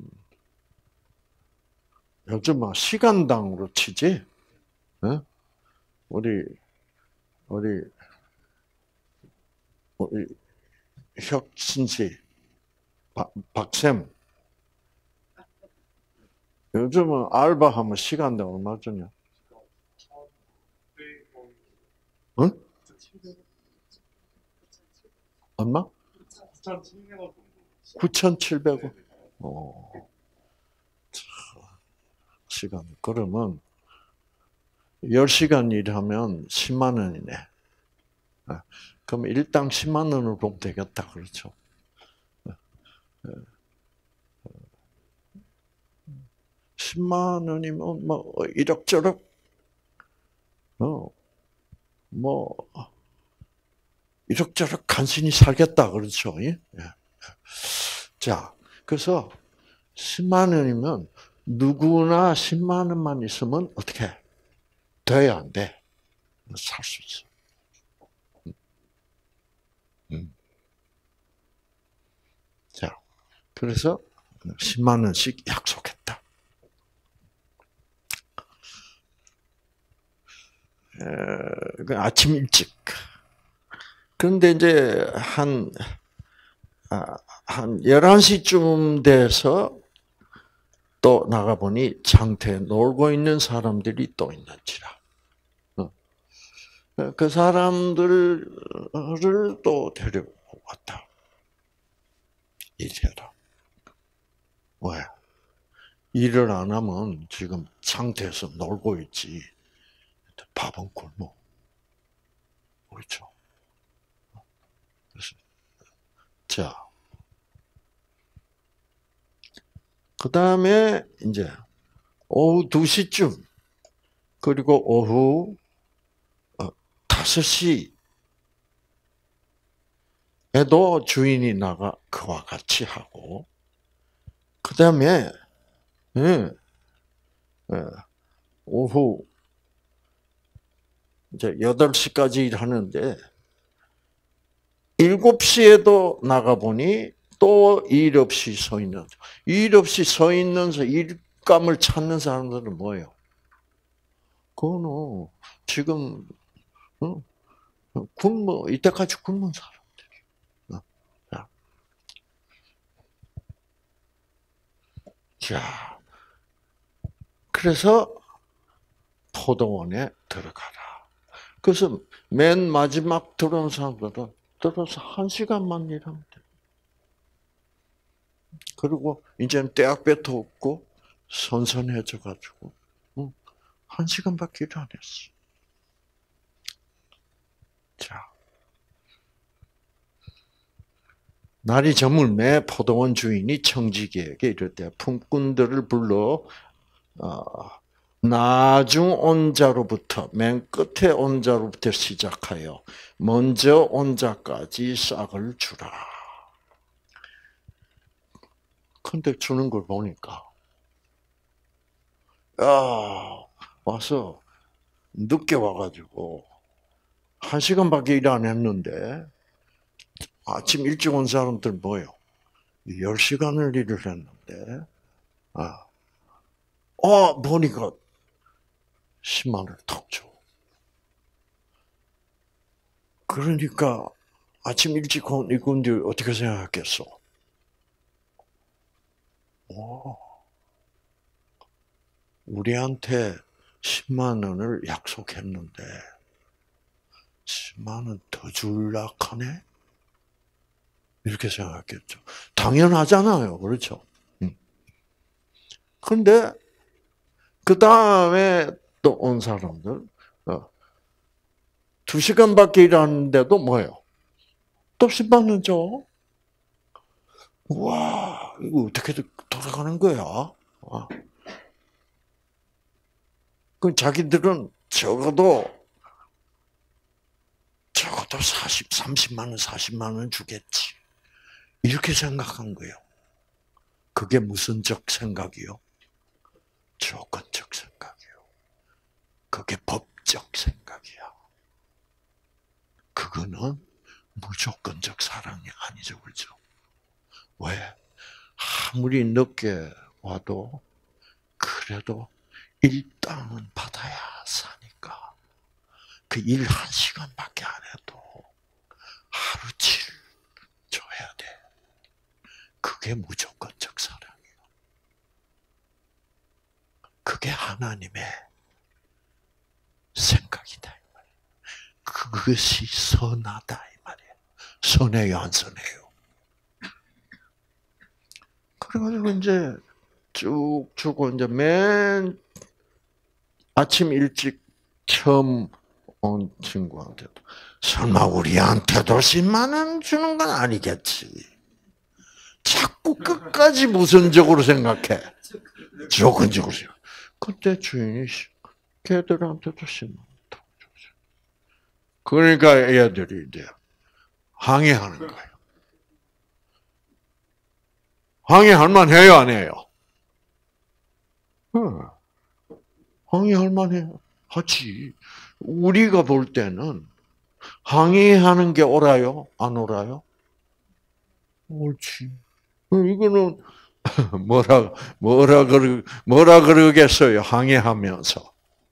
요즘은 시간당으로 치지. 어? 우리 우리 우리 혁신 씨, 박, 박쌤. 요즘은 알바하면 시간당 얼마 주냐? 응? 얼마? 구천칠백 원. 어. 시간. 그러면 열 시간 일하면 십만 원이네. 그럼 일당 십만 원으로 보면 되겠다. 그렇죠? 십만 원이면 뭐 이럭저럭 어, 뭐 이럭저럭 간신히 살겠다. 그렇죠? 예? 자, 그래서 십만 원이면 누구나 십만 원만 있으면 어떻게 돼야 안 돼? 살 수 있어. 음. 자, 그래서 십만 원씩 약속했다. 에, 아침 일찍. 그런데 이제 한, 한 열한 시쯤 돼서 또 나가보니 장터에 놀고 있는 사람들이 또 있는지라. 그 사람들을 또 데려왔다. 이제라. 왜? 일을 안 하면 지금 장터에서 놀고 있지. 밥은 굶어. 그렇죠. 그래서, 자. 그 다음에 이제 오후 두 시쯤, 그리고 오후 다섯 시에도 주인이 나가 그와 같이 하고, 그 다음에, 예, 예, 오후 이제 여덟 시까지 일하는데, 일곱 시에도 나가보니 또 일 없이 서 있는, 일 없이 서 있는 일감을 찾는 사람들은 뭐예요? 그거는 지금, 어? 굶어, 이때까지 굶은 사람들이. 자. 자. 그래서 포도원에 들어가라. 그래서 맨 마지막 들어온 사람들은 들어서 한 시간만 일하면 돼. 그리고 이제는 떼약볕도 없고 선선해져가지고 한 시간밖에 일 안 했어. 자, 날이 저물매 포도원 주인이 청지기에게 이르되 품꾼들을 불러 어, 나중 온자로부터 맨 끝에 온자로부터 시작하여 먼저 온자까지 싹을 주라. 근데 주는 걸 보니까 야 와서 늦게 와가지고 한 시간밖에 일 안 했는데 아침 일찍 온 사람들 뭐요? 열 시간을 일을 했는데 아, 어 보니까 십만 원을 턱 줘. 그러니까 아침 일찍 온 이분들 어떻게 생각했겠어? 오, 우리한테 십만 원을 약속했는데 십만 원 더 줄라 하네? 이렇게 생각했겠죠. 당연하잖아요. 그렇죠? 그런데 그 다음에 또 온 사람들 어, 두 시간밖에 일하는데도 뭐예요? 또 십만 원 줘? 와 이거 어떻게 돌아가는 거야? 어. 그 자기들은 적어도 적어도 사십, 삼십만 원, 사십만 원 주겠지. 이렇게 생각한 거예요. 그게 무슨 적 생각이요? 조건적 생각이요. 그게 법적 생각이야. 그거는 무조건적 사랑이 아니죠. 그렇죠? 왜? 아무리 늦게 와도 그래도 일당은 받아야 사니까 그 일 한 시간밖에 안 해도 하루치 줘야 돼. 그게 무조건적 사랑이에요. 그게 하나님의 생각이다 이 말이에요. 그것이 선하다 이 말이에요. 선해요, 안 선해요? 그래가지고 이제 쭉 주고 이제 맨 아침 일찍 처음 온 친구한테도 설마 우리한테도 십만 원 주는 건 아니겠지. 자꾸 끝까지 무선적으로 생각해. 조건적으로 생각해. 그때 주인이 걔들한테도 십만 원 더 줬어요. 그러니까 애들이 이제 항의하는 거예요. 항의할 만해요, 안 해요? 응. 항의할 만해요. 하지. 우리가 볼 때는 항의하는 게 옳아요? 안 옳아요? 옳지. 이거는 뭐라 뭐라 그러 뭐라 그러겠어요? 항의하면서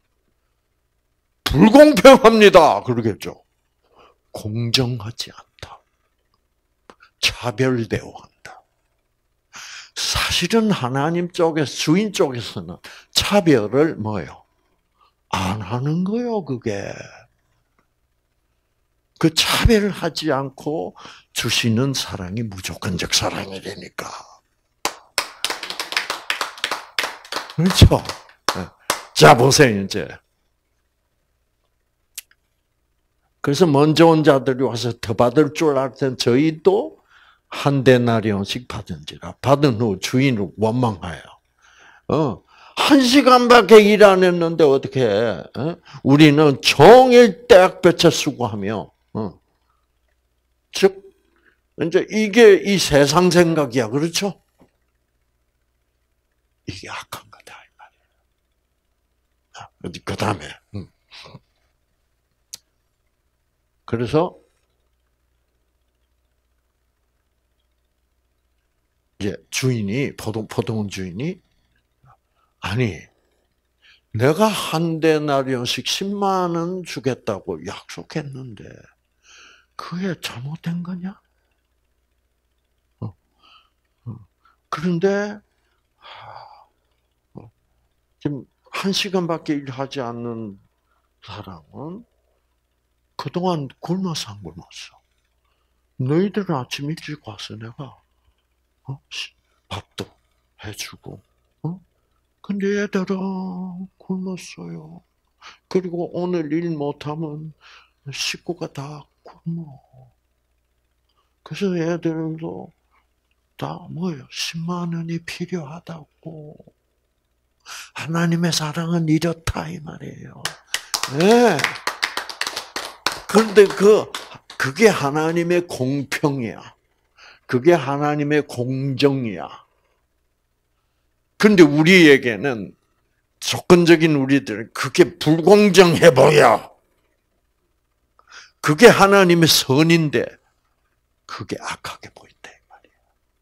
불공평합니다. 그러겠죠. 공정하지 않다. 차별 대우한다. 사실은 하나님 쪽에서 주인 쪽에서는 차별을 뭐요? 안 하는 거요. 그게. 그 차별을 하지 않고 주시는 사랑이 무조건적 사랑이라니까. 그렇죠? 자, 보세요, 이제. 그래서 먼저 온 자들이 와서 더 받을 줄 알 땐 저희도 한 데나리온씩 받은지라. 받은 후 주인을 원망하여. 어, 한 시간밖에 일 안 했는데 어떻게 해? 어? 우리는 종일 떼약볕에 수고하며, 어. 즉, 이제 이게 이 세상 생각이야. 그렇죠? 이게 악한 거다. 이 말이에요. 그 다음에. 음. 그래서, 이제 주인이, 포동, 포동 주인이, 아니, 내가 한 데나리온씩 십만 원 주겠다고 약속했는데, 그게 잘못된 거냐? 어, 어. 그런데, 지금 한 시간밖에 일하지 않는 사람은 그동안 굶어서 안 굶었어. 너희들은 아침 일찍 와서 내가 어? 밥도 해주고, 어? 근데 얘들은 굶었어요. 그리고 오늘 일 못하면 식구가 다 굶어. 그래서 얘들도 다 뭐예요? 십만 원이 필요하다고. 하나님의 사랑은 이렇다 이 말이에요. 네. 그런데 그 그게 하나님의 공평이야. 그게 하나님의 공정이야. 그런데 우리에게는 조건적인 우리들은 그게 불공정해 보여. 그게 하나님의 선인데 그게 악하게 보인다 이 말이야.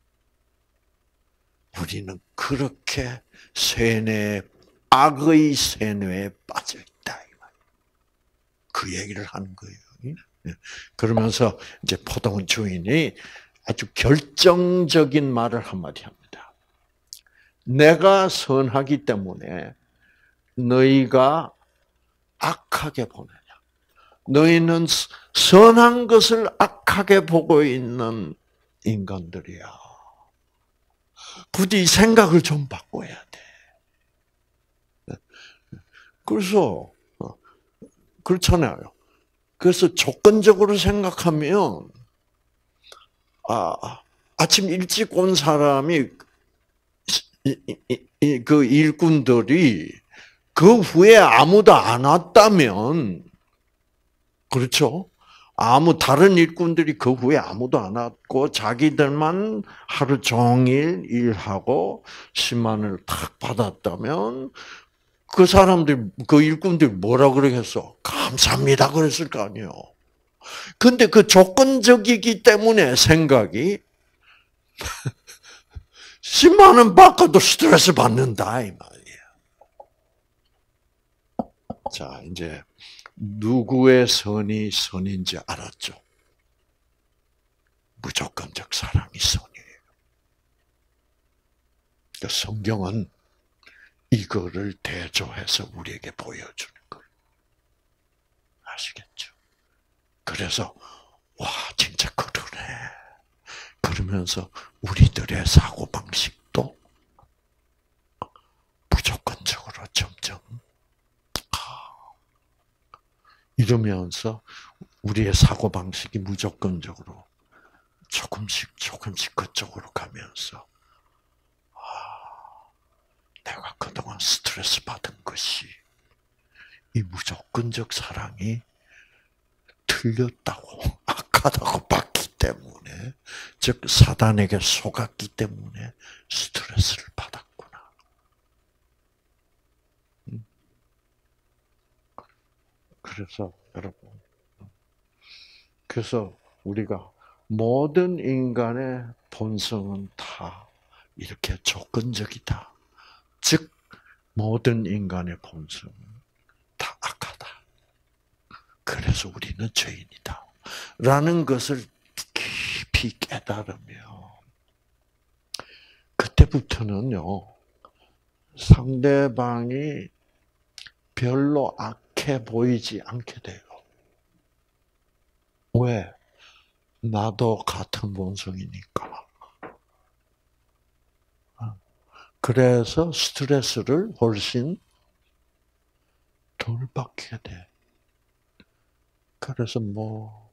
우리는 그렇게 세뇌, 악의 세뇌에 빠져 있다 이 말이야. 그 얘기를 하는 거예요. 그러면서 이제 포도원 주인이 아주 결정적인 말을 한마디 합니다. 내가 선하기 때문에 너희가 악하게 보느냐. 너희는 선한 것을 악하게 보고 있는 인간들이야. 부디 생각을 좀 바꿔야 돼. 그래서 그렇잖아요. 그래서 조건적으로 생각하면 아, 아침 일찍 온 사람이 그 일꾼들이 그 후에 아무도 안 왔다면 그렇죠? 아무 다른 일꾼들이 그 후에 아무도 안 왔고 자기들만 하루 종일 일하고 십만을 탁 받았다면 그 사람들 그 일꾼들이 뭐라 그러겠어? 감사합니다 그랬을 거 아니에요. 근데 그 조건적이기 때문에 생각이 십만 원 받고도 스트레스 받는다 이 말이에요. 자, 이제 누구의 선이 선인지 알았죠? 무조건적 사랑이 선이에요. 그러니까 성경은 이거를 대조해서 우리에게 보여주는 거예요. 아시겠죠? 그래서 와 진짜 그러네. 그러면서 우리들의 사고방식도 무조건적으로 점점 이러면서 우리의 사고방식이 무조건적으로 조금씩 조금씩 그쪽으로 가면서 아, 내가 그동안 스트레스 받은 것이 이 무조건적 사랑이 틀렸다고 악하다고 봤기 때문에 즉 사단에게 속았기 때문에 스트레스를 받았구나. 그래서 여러분 그래서 우리가 모든 인간의 본성은 다 이렇게 조건적이다. 즉 모든 인간의 본성은 다 악하다. 그래서 우리는 죄인이다. 라는 것을 깊이 깨달으면 그때부터는요. 상대방이 별로 악해 보이지 않게 돼요. 왜? 나도 같은 본성이니까. 그래서 스트레스를 훨씬 덜 받게 돼. 그래서 뭐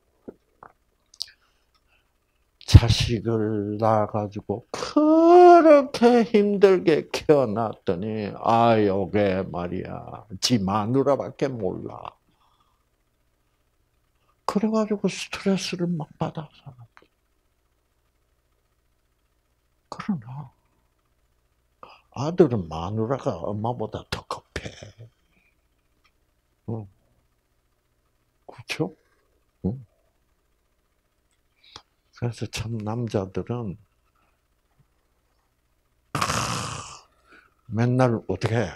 자식을 낳아가지고 그렇게 힘들게 키워놨더니 아 요게 말이야 지 마누라밖에 몰라. 그래가지고 스트레스를 막 받아 사람들. 그러나 아들은 마누라가 엄마보다 더 급해. 응. 그렇죠? 응. 그래서 참 남자들은 맨날 어떻게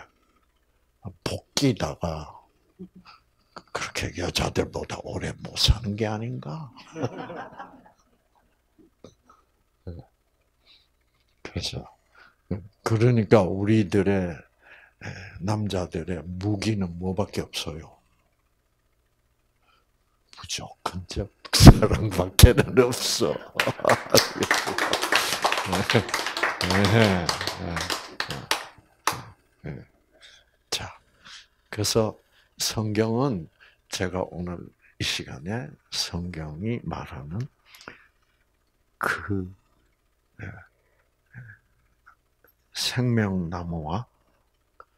복귀다가 그렇게 여자들보다 오래 못 사는 게 아닌가? 그래서 그러니까 우리들의 남자들의 무기는 뭐밖에 없어요? 무조건적 사랑밖에는 없어. 자, 그래서 성경은 제가 오늘 이 시간에 성경이 말하는 그 생명나무와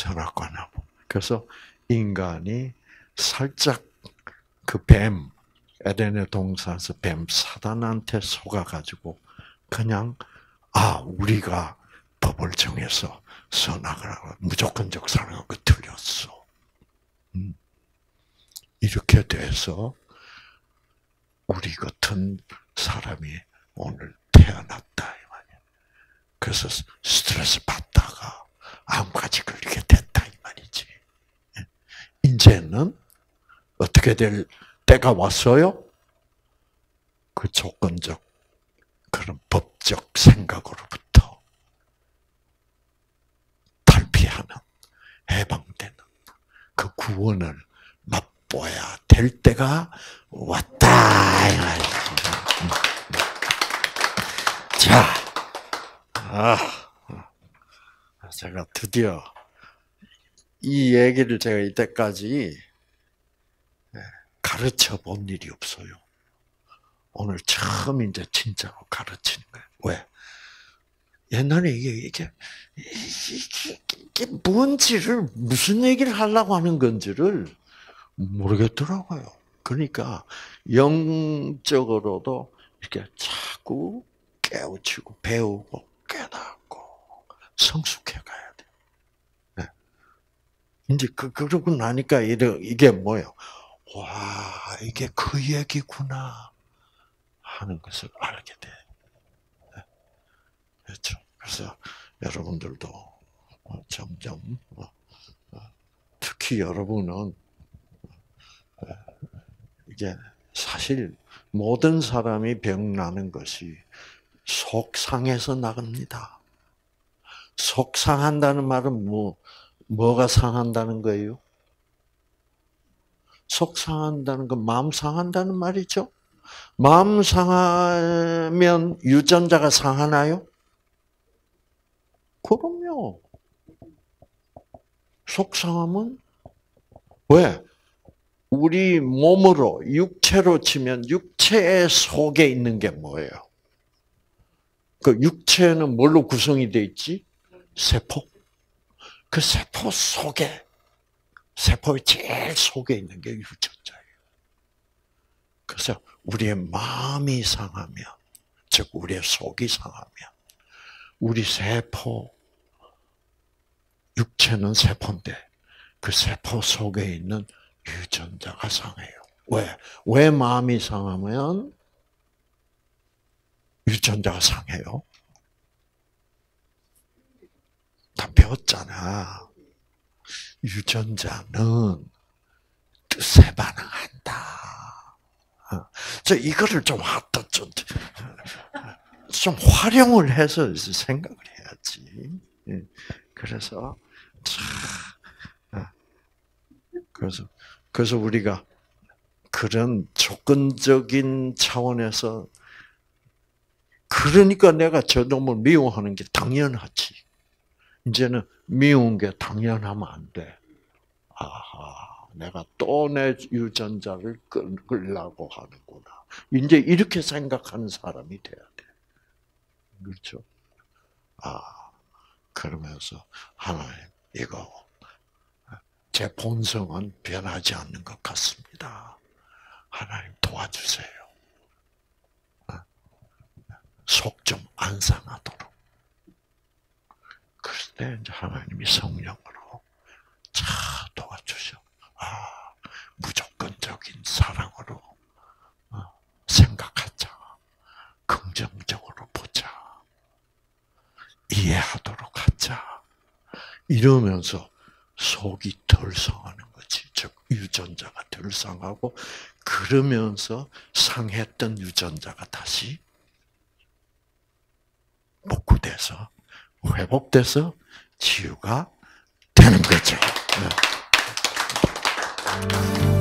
선악과 나무. 그래서 인간이 살짝 그 뱀, 에덴의 동산에서 뱀 사단한테 속아가지고 그냥 아 우리가 법을 정해서 선악을 하고 무조건적 사랑하고 틀렸어. 음. 이렇게 돼서 우리 같은 사람이 오늘 태어났다 이 말이야. 그래서 스트레스 받다가 암까지 걸리게 됐다 이 말이지. 이제는 어떻게 될 때가 왔어요? 그 조건적 그런 법적 생각으로부터 탈피하는, 해방되는 그 구원을 맛보아야 될 때가 왔다. 자, 아, 제가 드디어 이 얘기를 제가 이때까지 가르쳐 본 일이 없어요. 오늘 처음 이제 진짜로 가르치는 거예요. 왜? 옛날에 이게, 이게, 이게, 이게 뭔지를, 무슨 얘기를 하려고 하는 건지를 모르겠더라고요. 그러니까, 영적으로도 이렇게 자꾸 깨우치고, 배우고, 깨닫고, 성숙해 가야 돼. 네. 이제 그, 그러고 나니까 이게 뭐예요? 와, 이게 그 얘기구나. 하는 것을 알게 돼. 그렇죠. 그래서 여러분들도 점점 특히 여러분은 이게 사실 모든 사람이 병 나는 것이 속 상해서 나갑니다. 속 상한다는 말은 뭐 뭐가 상한다는 거예요? 속 상한다는 건 마음 상한다는 말이죠. 마음 상하면 유전자가 상하나요? 그럼요. 속 상하면 왜? 우리 몸으로 육체로 치면 육체 속에 있는 게 뭐예요? 그 육체는 뭘로 구성이 돼 있지? 세포. 그 세포 속에 세포의 제일 속에 있는 게 유전자예요. 그래서 우리의 마음이 상하면, 즉 우리의 속이 상하면, 우리 세포, 육체는 세포인데 그 세포 속에 있는 유전자가 상해요. 왜? 왜 마음이 상하면 유전자가 상해요? 다 배웠잖아. 유전자는 뜻에 반응한다. 저 이거를 좀 하다 좀, 좀 활용을 해서 생각을 해야지. 그래서 그래서 그래서 우리가 그런 조건적인 차원에서 그러니까 내가 저 놈을 미워하는 게 당연하지. 이제는 미운 게 당연하면 안 돼. 아하, 내가 또 내 유전자를 끌려고 하는구나. 이제 이렇게 생각하는 사람이 돼야 돼. 그렇죠? 아, 그러면서 하나님, 이거 제 본성은 변하지 않는 것 같습니다. 하나님 도와주세요. 속 좀 안 상하도록. 그때 이제 하나님이 성령으로 차 도와주셔. 아, 무조건적인 사랑으로 생각하자. 긍정적으로 보자. 이해하도록 하자. 이러면서 속이 덜 상하는 거지. 즉 유전자가 덜 상하고 그러면서 상했던 유전자가 다시 복구돼서 회복돼서 치유가 되는 거죠. 네.